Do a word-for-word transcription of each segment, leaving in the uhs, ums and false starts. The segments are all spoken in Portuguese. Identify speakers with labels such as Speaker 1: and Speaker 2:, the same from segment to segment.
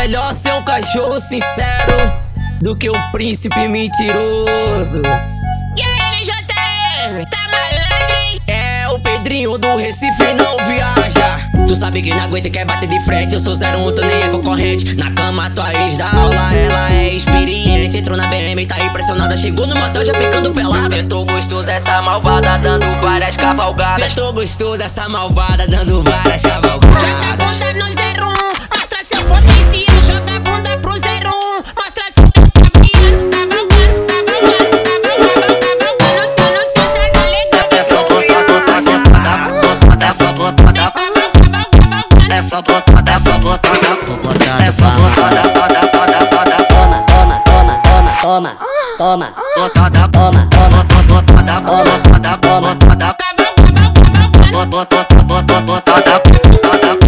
Speaker 1: melhor ser um cachorro sincero do que um príncipe mentiroso.
Speaker 2: E aí, J R, tá malandro, hein?
Speaker 1: É, o Pedrinho do Recife não viaja. Tu sabe que não aguenta e quer bater de frente. Eu sou zero um, tu nem é concorrente. Na cama tua ex da aula, ela é experiente. Entrou na B M e tá impressionada. Chegou no motel já ficando pelada. Sentou gostoso essa malvada dando várias cavalgadas. Sentou gostoso essa malvada dando várias cavalgadas.
Speaker 2: Joga a bunda no zero um, mostra seu potencial. Joga a bunda pro zero um, mostra seu potencial. Cavalgando, cavalgando, cavalgando, cavalgando. Só no som da galera.
Speaker 3: É só botar, botar, botar, botar, é só botar. É só botar, é só botar, é só botar, botar, botar, botar.
Speaker 4: Toma, toma, toma, toma, toma, toma,
Speaker 3: Botada,
Speaker 4: toma,
Speaker 3: botada, botada, botada, botada,
Speaker 2: Cavalgando,
Speaker 3: botada, botada, botada, botada.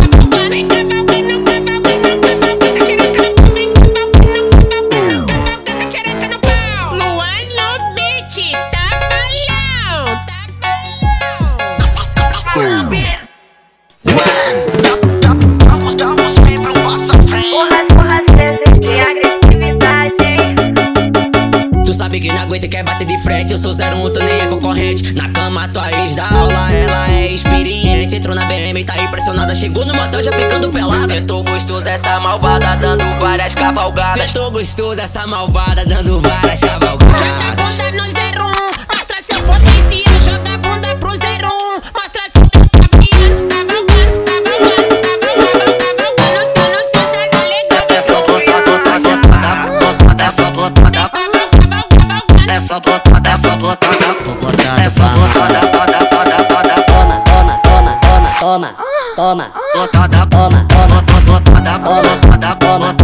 Speaker 2: Luan no beat, tá balão, tá balão.
Speaker 3: Damos, damos sempre um passo à frente.
Speaker 4: porra, porra, cê que agressividade.
Speaker 1: Tu sabe que não aguenta e quer bater de frente. Eu sou zero um, tu nem é concorrente. Na cama tua ex da aula, ela é experiente. Entrou na B M e tá impressionada. Chegou no motel já ficando pelada. Sentou gostoso essa malvada dando várias cavalgadas. Sentou gostoso essa malvada dando várias
Speaker 2: Joga a
Speaker 1: cavalgadas.
Speaker 2: bunda no zero um, mostra seu potencial. Joga a bunda pro zero um, mostra seu potencial. Cavalgando, cavalgando, cavalgando, cavalgando. Só no som da galera.
Speaker 3: É só botar, botar, botar, botar, é só botar. É só botar, é só botar, é só botar, botada, botada, botada.
Speaker 4: Toma, toma, toma, toma, toma, toma,
Speaker 3: Botada,
Speaker 4: toma, toma,
Speaker 3: botada, botada, botada,